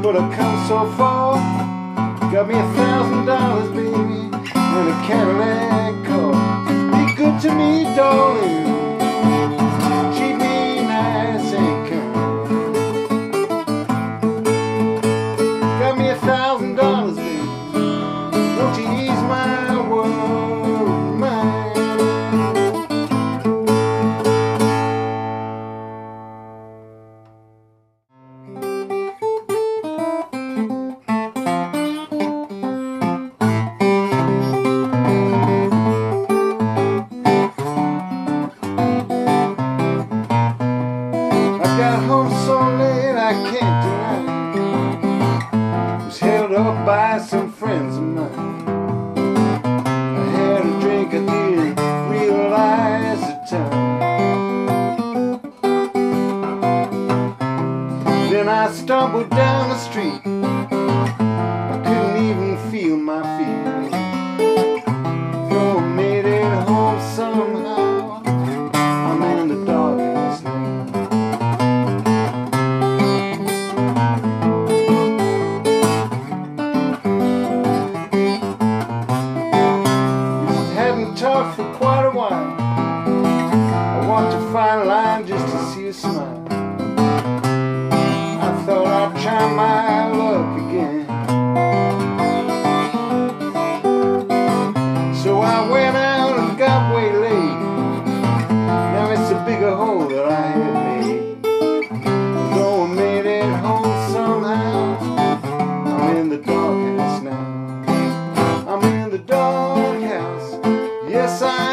but I've come so far. Got me $1,000, baby, and a Cadillac car. Be good to me, darling. Treat me nice and kind. Got me $1,000, baby. Won't you ease my worried mind? Got home so late I can't deny it. Was held up by some friends of mine. I had a drink, I didn't realize the time. Then I stumbled down the street. I couldn't even feel my feet. Though I made it home somehow, I'm in the darkness now. Talked for quite a while. I walked a fine line just to see you smile. I thought I'd try my luck again. So I went out and got waylaid. Now it's a bigger hole that I had made. Though I made it home somehow, I'm in the doghouse now. I'm in the doghouse. Yes, I